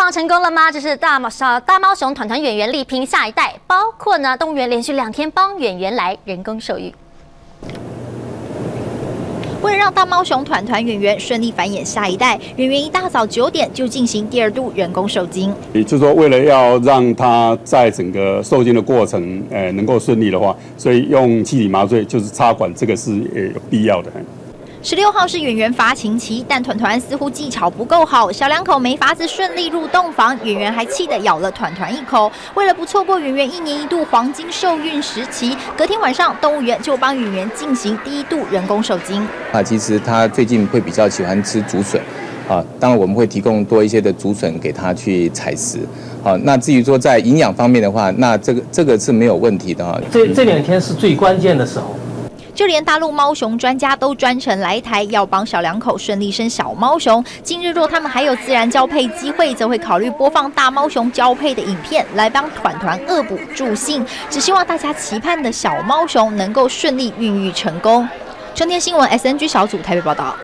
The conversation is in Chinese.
放成功了吗？这是大猫熊团团圆圆力拼下一代，包括呢动物园连续2天帮圆圆来人工受孕。 为了让大猫熊团团圆圆顺利繁衍下一代，圆圆一大早9点就进行第2度人工受精。 也就是说，为了要让它在整个受精的过程，能够顺利的话，所以用气体麻醉就是插管，这个是有必要的。 16号是圆圆发情期，但团团似乎技巧不够好，小两口没法子顺利入洞房，圆圆还气得咬了团团一口。为了不错过圆圆1年1度黄金受孕时期，隔天晚上动物园就帮圆圆进行第1度人工受精。 其实他最近会比较喜欢吃竹笋，当然我们会提供多一些的竹笋给他去采食。那至于说在营养方面的话，那这个是没有问题的哈。 这2天是最关键的时候。 就连大陆猫熊专家都专程来台，要帮小两口顺利生小猫熊。近日若他们还有自然交配机会，则会考虑播放大猫熊交配的影片，来帮团团恶补助兴。只希望大家期盼的小猫熊能够顺利孕育成功。中天新闻 SNG 小组台北报道。